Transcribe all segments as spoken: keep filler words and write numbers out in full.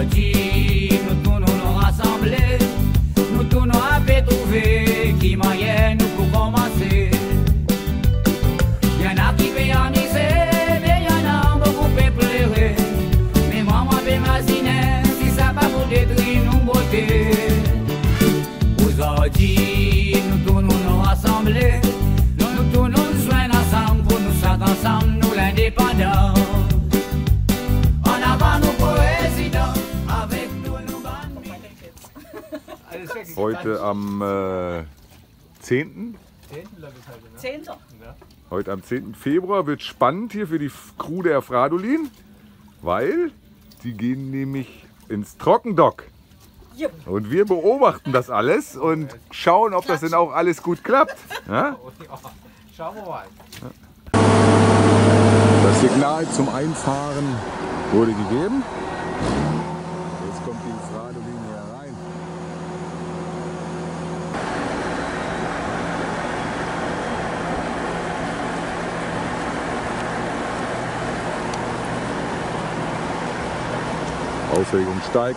Aujourd'hui, nous tournons nous rassembler, nous tournons à trouver qui moyen nous pour commencer. Y'en a qui veulent amuser, mais y'en a beaucoup qui pleurer. Mais moi, moi, je m'imagine si ça va pour détruire nos beautés. Aujourd'hui, nous tournons nous rassembler, nous nous tournons nous joindre ensemble pour nous sortir ensemble, nous l'indépendants. Heute am äh, zehnten zehnten Heute am zehnten Februar wird spannend hier für die Crew der Fradolin, weil die gehen nämlich ins Trockendock. Und wir beobachten das alles und schauen, ob das denn auch alles gut klappt. Ja? Schauen wir mal. Das Signal zum Einfahren wurde gegeben. Jetzt kommt die Fradolin hier rein. Aufregung steigt.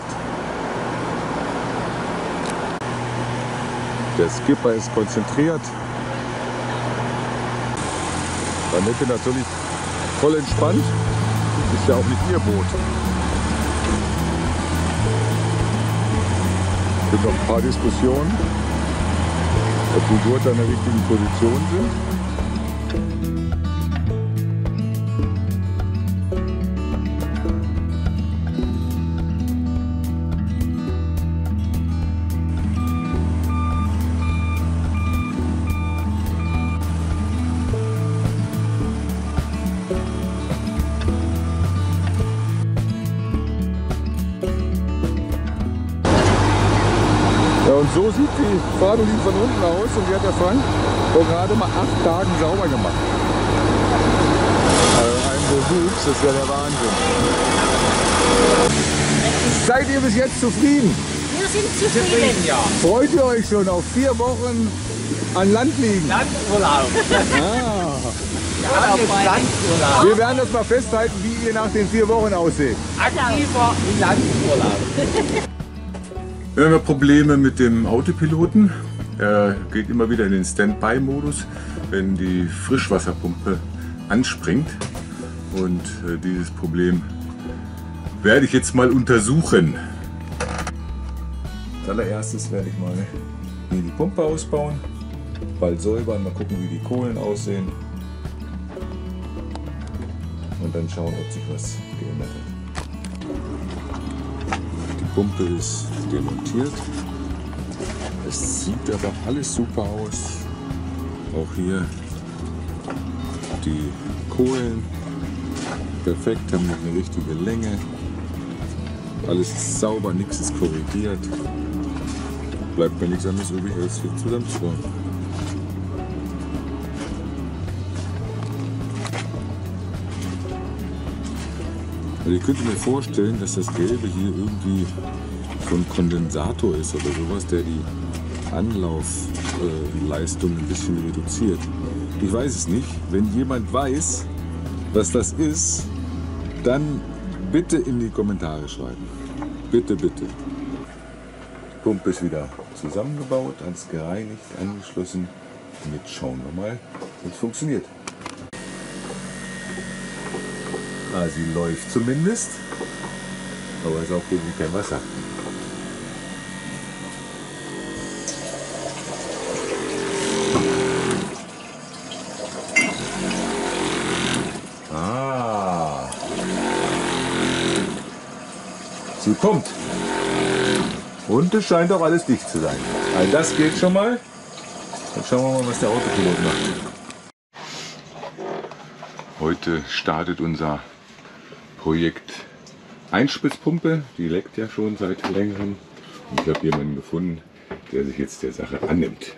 Der Skipper ist konzentriert. Annette natürlich voll entspannt. Ist ja auch nicht ihr Boot. Es gibt noch ein paar Diskussionen, ob die Gurte an der richtigen Position sind. Und so sieht die Fradolin von unten aus und die hat der Frank vor gerade mal acht Tagen sauber gemacht. Also ein Bewuchs, das ist ja der Wahnsinn. Seid ihr bis jetzt zufrieden? Wir sind zufrieden. Ja. Freut ihr euch schon auf vier Wochen an Land liegen? Landurlaub. Ah. Ja, Landurlaub. Wir werden das mal festhalten, wie ihr nach den vier Wochen ausseht. Aktiver Landurlaub. Wir haben ja Probleme mit dem Autopiloten. Er geht immer wieder in den Standby-Modus, wenn die Frischwasserpumpe anspringt. Und äh, dieses Problem werde ich jetzt mal untersuchen. Als allererstes werde ich mal hier die Pumpe ausbauen, bald säubern, mal gucken, wie die Kohlen aussehen. Und dann schauen, ob sich was geändert hat. Die Pumpe ist demontiert. Es sieht aber alles super aus. Auch hier die Kohlen perfekt, haben eine richtige Länge. Alles ist sauber, nichts ist korrigiert. Bleibt mir nichts anderes übrig, als hier zusammenzubauen. Also ich könnte mir vorstellen, dass das Gelbe hier irgendwie so ein Kondensator ist oder sowas, der die Anlaufleistung ein bisschen reduziert. Ich weiß es nicht. Wenn jemand weiß, was das ist, dann bitte in die Kommentare schreiben. Bitte, bitte. Die Pumpe ist wieder zusammengebaut, alles gereinigt, angeschlossen. Und jetzt schauen wir mal, wie es funktioniert. Ah, sie läuft zumindest, aber es ist auch irgendwie kein Wasser. Ah, sie pumpt. Und es scheint auch alles dicht zu sein. Also das geht schon mal. Jetzt schauen wir mal, was der Autopilot macht. Heute startet unser Projekt Einspritzpumpe, die leckt ja schon seit längerem. Und ich habe jemanden gefunden, der sich jetzt der Sache annimmt.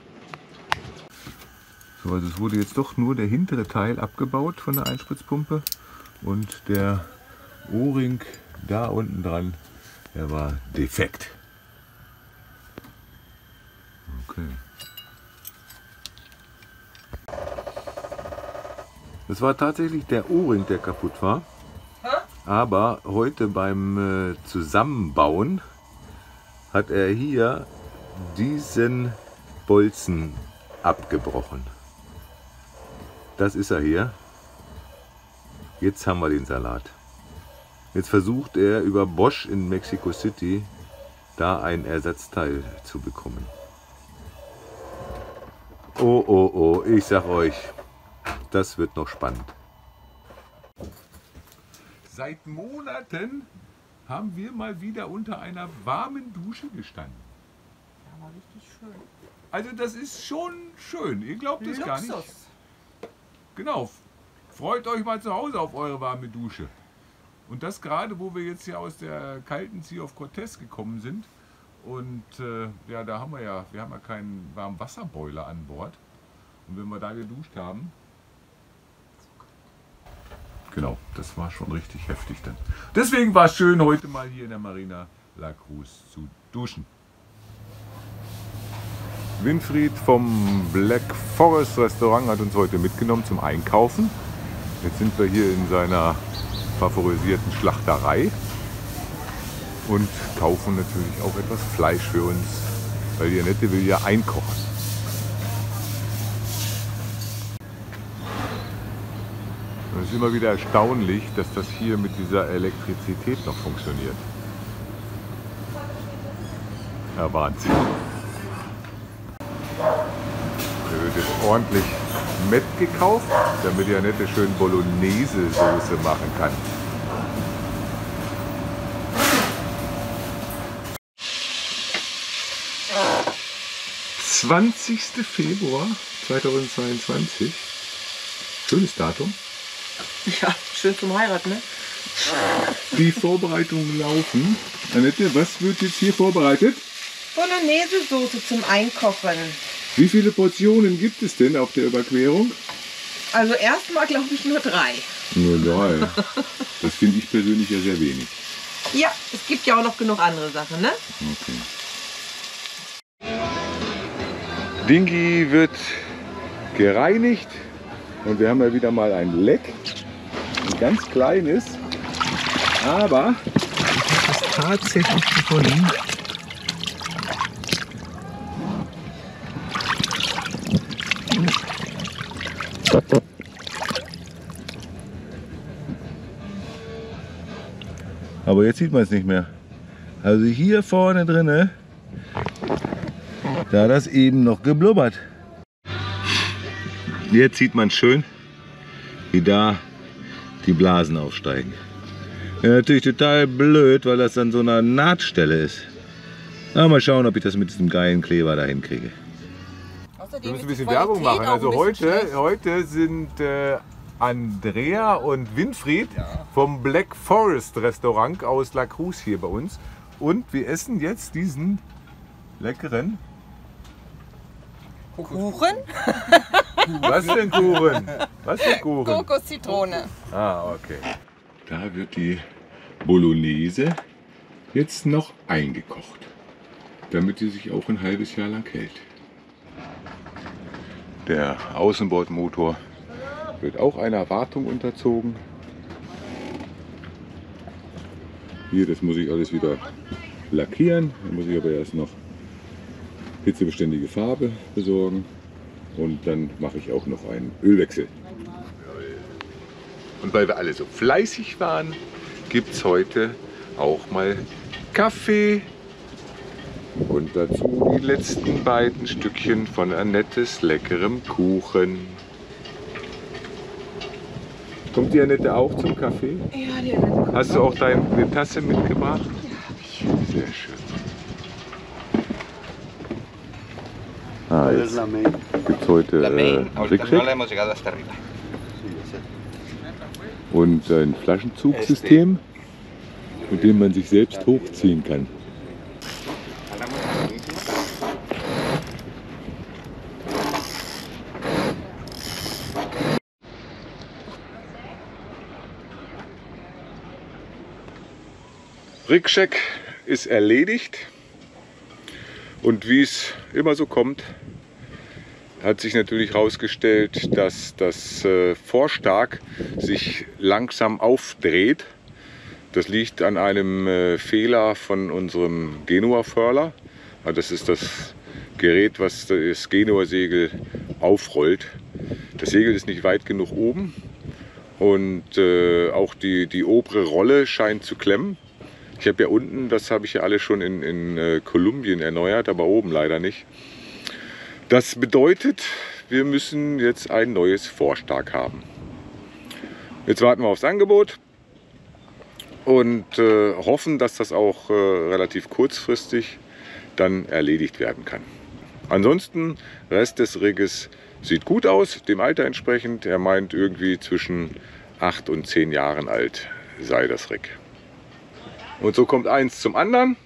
So, also es wurde jetzt doch nur der hintere Teil abgebaut von der Einspritzpumpe und der O-Ring da unten dran, der war defekt. Okay. Das war tatsächlich der O-Ring, der kaputt war. Aber heute beim äh, Zusammenbauen hat er hier diesen Bolzen abgebrochen. Das ist er hier. Jetzt haben wir den Salat. Jetzt versucht er über Bosch in Mexico City da ein Ersatzteil zu bekommen. Oh, oh, oh, ich sag euch, das wird noch spannend. Seit Monaten haben wir mal wieder unter einer warmen Dusche gestanden. Ja, war richtig schön. Also das ist schon schön, ihr glaubt es gar nicht. Genau, freut euch mal zu Hause auf eure warme Dusche. Und das gerade, wo wir jetzt hier aus der kalten Sea of Cortez gekommen sind. Und äh, ja, da haben wir ja, wir haben ja keinen Warmwasserboiler an Bord. Und wenn wir da geduscht haben, genau, das war schon richtig heftig dann. Deswegen war es schön, heute mal hier in der Marina La Cruz zu duschen. Winfried vom Black Forest Restaurant hat uns heute mitgenommen zum Einkaufen. Jetzt sind wir hier in seiner favorisierten Schlachterei und kaufen natürlich auch etwas Fleisch für uns, weil die Annette will ja einkochen. Es ist immer wieder erstaunlich, dass das hier mit dieser Elektrizität noch funktioniert. Ja, Wahnsinn. Da wird jetzt ordentlich Mett gekauft, damit die Annette schön Bolognese-Soße machen kann. zwanzigster Februar zweitausendzweiundzwanzig. Schönes Datum. Ja, schön zum Heiraten, ne? Die Vorbereitungen laufen. Annette, was wird jetzt hier vorbereitet? Bolognese-Soße zum Einkochen. Wie viele Portionen gibt es denn auf der Überquerung? Also erstmal glaube ich nur drei. Nur drei. Das finde ich persönlich ja sehr wenig. Ja, es gibt ja auch noch genug andere Sachen, ne? Okay. Dingi wird gereinigt und wir haben ja wieder mal ein Leck. Ein ganz kleines. Aber ich habe es tatsächlich gefunden. Aber jetzt sieht man es nicht mehr. Also hier vorne drinne, da hat das eben noch geblubbert. Jetzt sieht man schön, wie da die Blasen aufsteigen. Ja, natürlich total blöd, weil das an so einer Nahtstelle ist. Aber mal schauen, ob ich das mit diesem geilen Kleber da hinkriege. Wir müssen ein bisschen Werbung machen. Also heute, heute sind äh, Andrea und Winfried ja. vom Black Forest Restaurant aus La Cruz hier bei uns. Und wir essen jetzt diesen leckeren Kuchen? Was für ein Kuchen? Was für ein Kuchen? Kokoszitrone. Ah, okay. Da wird die Bolognese jetzt noch eingekocht, damit sie sich auch ein halbes Jahr lang hält. Der Außenbordmotor wird auch einer Wartung unterzogen. Hier, das muss ich alles wieder lackieren. Da muss ich aber erst noch hitzebeständige Farbe besorgen. Und dann mache ich auch noch einen Ölwechsel. Und weil wir alle so fleißig waren, gibt es heute auch mal Kaffee. Und dazu die letzten beiden Stückchen von Annettes leckerem Kuchen. Kommt die Annette auch zum Kaffee? Ja, die Annette. Hast du auch deine Tasse mitgebracht? Ja, habe ich. Sehr schön. Ah, jetzt gibt es heute äh, Rickshack und ein Flaschenzugsystem, mit dem man sich selbst hochziehen kann. Rickcheck ist erledigt und wie es immer so kommt, hat sich natürlich herausgestellt, dass das äh, Vorstag sich langsam aufdreht Das liegt an einem äh, Fehler von unserem Genua-Furler. Also das ist das Gerät, was das Genua-Segel aufrollt. Das Segel ist nicht weit genug oben und äh, auch die, die obere Rolle scheint zu klemmen. Ich habe ja unten, das habe ich ja alle schon in, in äh, Kolumbien erneuert, aber oben leider nicht. Das bedeutet, wir müssen jetzt ein neues Vorstark haben. Jetzt warten wir aufs Angebot und äh, hoffen, dass das auch äh, relativ kurzfristig dann erledigt werden kann. Ansonsten, Rest des Rigges sieht gut aus, dem Alter entsprechend. Er meint, irgendwie zwischen acht und zehn Jahren alt sei das Rig. Und so kommt eins zum anderen.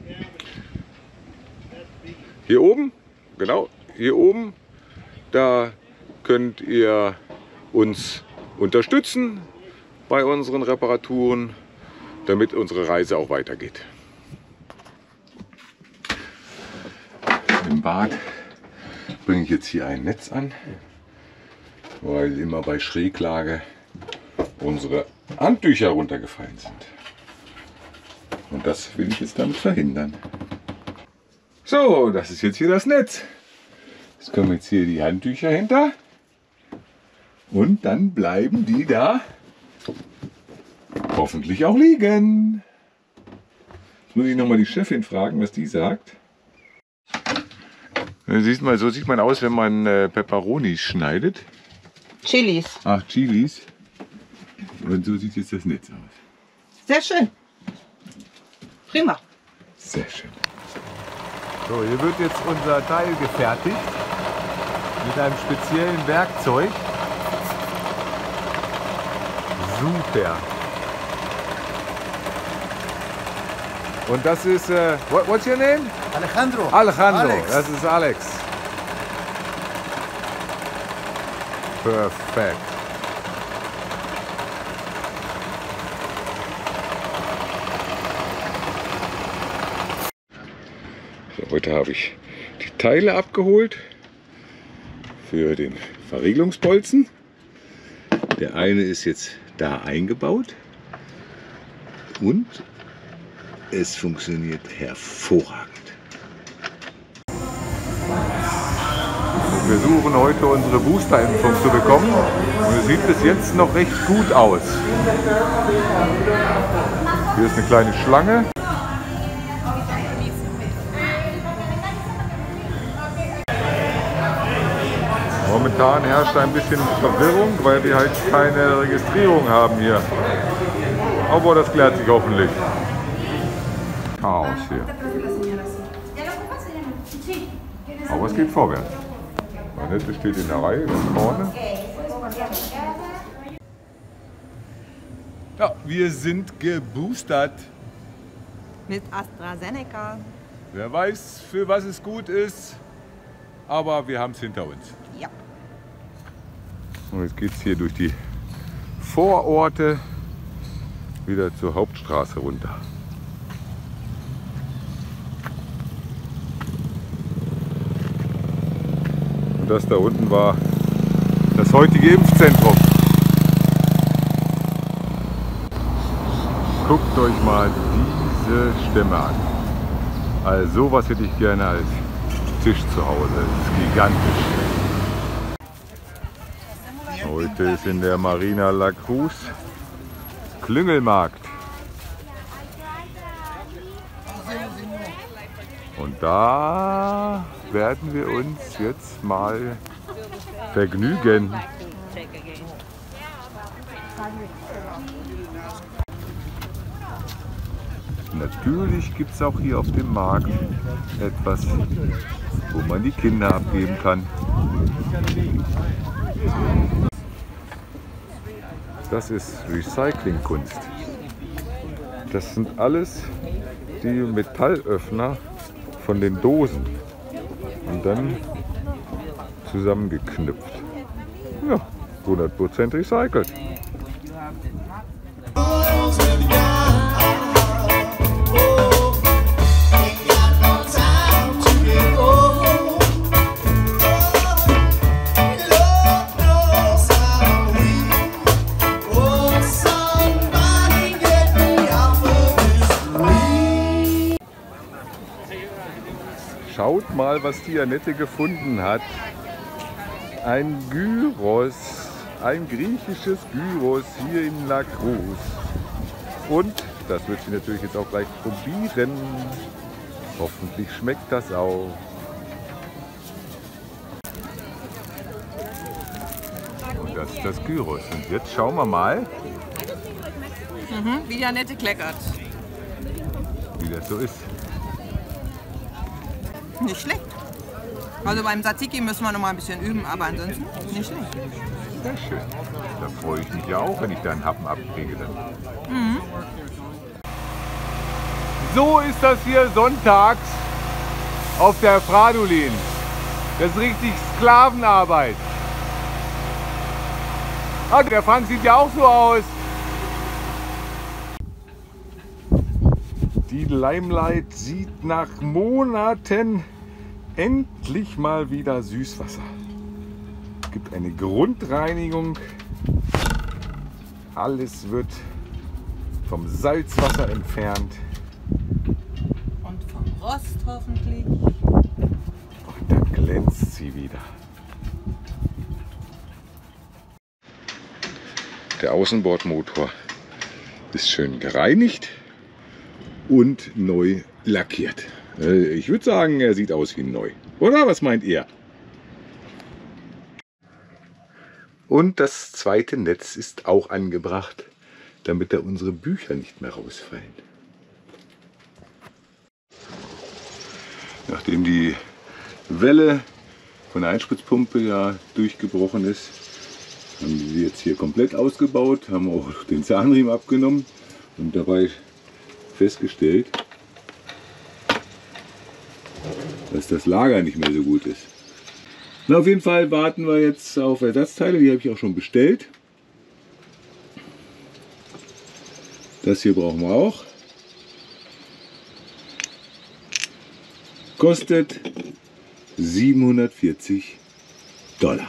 Hier oben, genau, hier oben, da könnt ihr uns unterstützen bei unseren Reparaturen, damit unsere Reise auch weitergeht. Im Bad bringe ich jetzt hier ein Netz an, weil immer bei Schräglage unsere Handtücher runtergefallen sind. Und das will ich jetzt damit verhindern. So, das ist jetzt hier das Netz. Jetzt kommen jetzt hier die Handtücher hinter. Und dann bleiben die da hoffentlich auch liegen. Jetzt muss ich nochmal die Chefin fragen, was die sagt. Siehst mal, so sieht man aus, wenn man äh, Peperonis schneidet. Chilis. Ach, Chilis. Und so sieht jetzt das Netz aus. Sehr schön. Prima. Sehr schön. So, hier wird jetzt unser Teil gefertigt mit einem speziellen Werkzeug. Super. Und das ist, uh, what, what's your name? Alejandro. Alejandro, Alex. das ist Alex. Perfekt. So, heute habe ich die Teile abgeholt für den Verriegelungsbolzen. Der eine ist jetzt da eingebaut und es funktioniert hervorragend. Wir suchen heute unsere Boosterimpfung zu bekommen und es sieht bis jetzt noch recht gut aus. Hier ist eine kleine Schlange. Momentan herrscht ein bisschen Verwirrung, weil wir halt keine Registrierung haben hier. Aber das klärt sich hoffentlich. Chaos hier. Aber es geht vorwärts. Annette steht in der Reihe ganz vorne. Ja, wir sind geboostert. Mit AstraZeneca. Wer weiß, für was es gut ist, aber wir haben es hinter uns. Ja. Und jetzt geht es hier durch die Vororte wieder zur Hauptstraße runter. Und das da unten war das heutige Impfzentrum. Guckt euch mal diese Stämme an. Also sowas hätte ich gerne als Tisch zu Hause. Das ist gigantisch. Heute ist in der Marina La Cruz Klüngelmarkt. Und da werden wir uns jetzt mal vergnügen. Natürlich gibt es auch hier auf dem Markt etwas, wo man die Kinder abgeben kann. Das ist Recyclingkunst. Das sind alles die Metallöffner von den Dosen und dann zusammengeknüpft. Ja, hundert Prozent recycelt. Schaut mal, was die Annette gefunden hat. Ein Gyros, ein griechisches Gyros hier in La Cruz. Und das wird sie natürlich jetzt auch gleich probieren. Hoffentlich schmeckt das auch. Und das ist das Gyros. Und jetzt schauen wir mal, Mhm, wie die Annette kleckert. wie das so ist. Nicht schlecht. Also beim Tzatziki müssen wir noch mal ein bisschen üben, aber ansonsten nicht schlecht. Sehr schön. Da freue ich mich ja auch, wenn ich da einen Happen abkriege. Dann. Mhm. So ist das hier sonntags auf der Fradolin. Das ist richtig Sklavenarbeit. Ah, der Frank sieht ja auch so aus. Die Limelight sieht nach Monaten endlich mal wieder Süßwasser. Es gibt eine Grundreinigung. Alles wird vom Salzwasser entfernt. Und vom Rost hoffentlich. Und dann glänzt sie wieder. Der Außenbordmotor ist schön gereinigt und neu lackiert. Ich würde sagen, er sieht aus wie neu. Oder was meint ihr? Und das zweite Netz ist auch angebracht, damit da unsere Bücher nicht mehr rausfallen. Nachdem die Welle von der Einspritzpumpe ja durchgebrochen ist, haben wir sie jetzt hier komplett ausgebaut, haben auch den Zahnriemen abgenommen und dabei festgestellt, dass das Lager nicht mehr so gut ist. Na, auf jeden Fall warten wir jetzt auf Ersatzteile, die habe ich auch schon bestellt. Das hier brauchen wir auch. Kostet siebenhundertvierzig Dollar.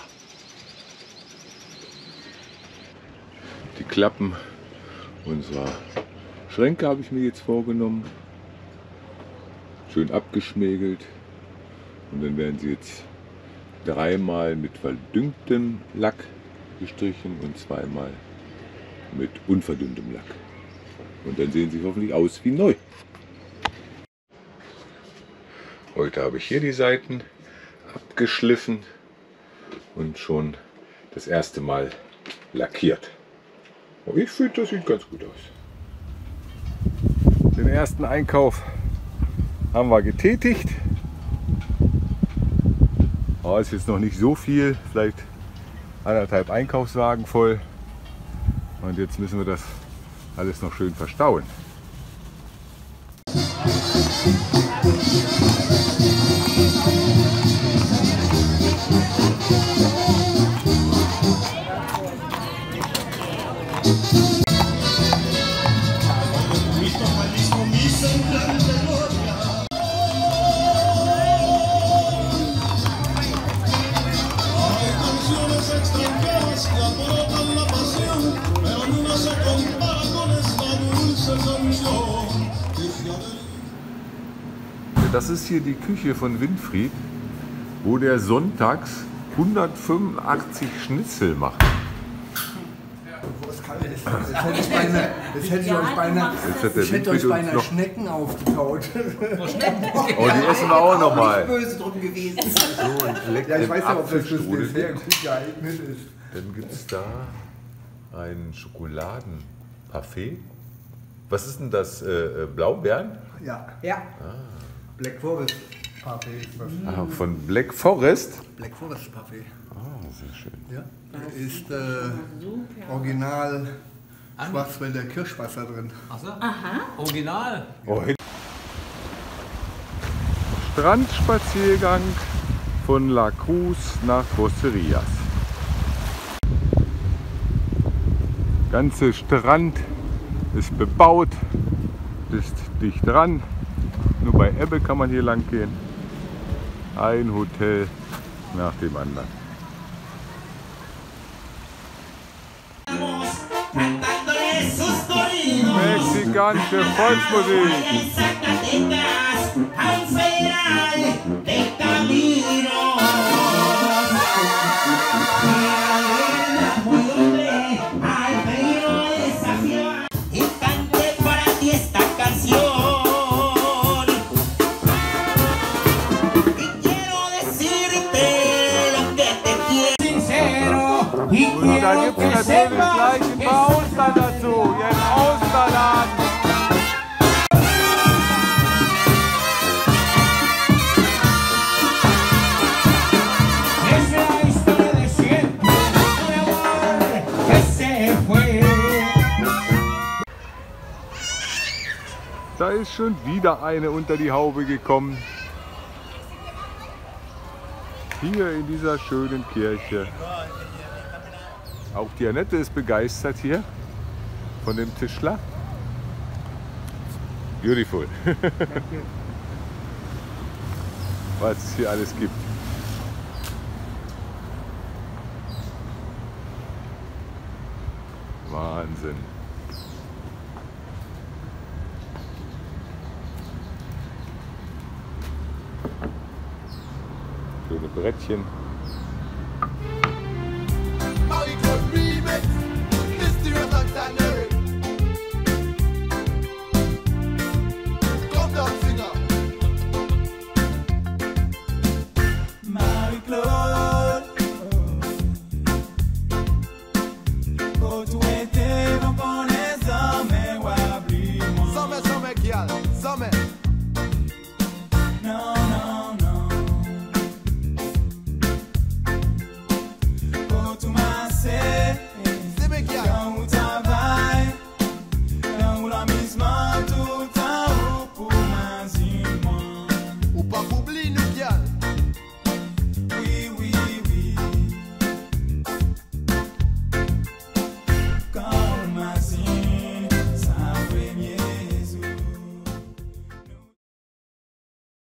Die Klappen unserer Schränke habe ich mir jetzt vorgenommen. Schön abgeschmägelt. Und dann werden sie jetzt dreimal mit verdünntem Lack gestrichen und zweimal mit unverdünntem Lack. Und dann sehen sie hoffentlich aus wie neu. Heute habe ich hier die Seiten abgeschliffen und schon das erste Mal lackiert. Aber ich finde, das sieht ganz gut aus. Den ersten Einkauf haben wir getätigt. Oh, ist jetzt noch nicht so viel, vielleicht anderthalb Einkaufswagen voll. Und jetzt müssen wir das alles noch schön verstauen. Das ist hier die Küche von Winfried, wo der sonntags hundertfünfundachtzig Schnitzel macht. Jetzt hätte ich beinahe, jetzt hätte ich euch beinahe, Jetzt hat der ich hätte Winfried euch uns beinahe noch... Schnecken aufgetaut. Oh, die essen wir auch noch mal. Böse drum gewesen. So, und lecker Ja, ich weiß ja, ob das fürs Apfelstrudel. Dessert gut geeignet ist. Dann gibt es da ein Schokoladenparfait. Was ist denn das? Äh, Blaubeeren? Ja, Ja. Black Forest Parfait ist das. Ah, von Black Forest. Black Forest Parfait. Ah, sehr schön. Ja, da ist äh, original Schwarzwälder Kirschwasser drin. Achso? Aha. Original. Oh, Strandspaziergang von La Cruz nach Bocerías. Der ganze Strand ist bebaut, ist dicht dran. Nur bei Ebbe kann man hier lang gehen. Ein Hotel nach dem anderen. Mexikanische Volksmusik. ist schon wieder eine unter die Haube gekommen. Hier in dieser schönen Kirche. Auch die Annette ist begeistert hier von dem Tischler. Beautiful. Was es hier alles gibt. Wahnsinn. Schöne Brettchen. Marie Claude Remix, Mystery of Montana.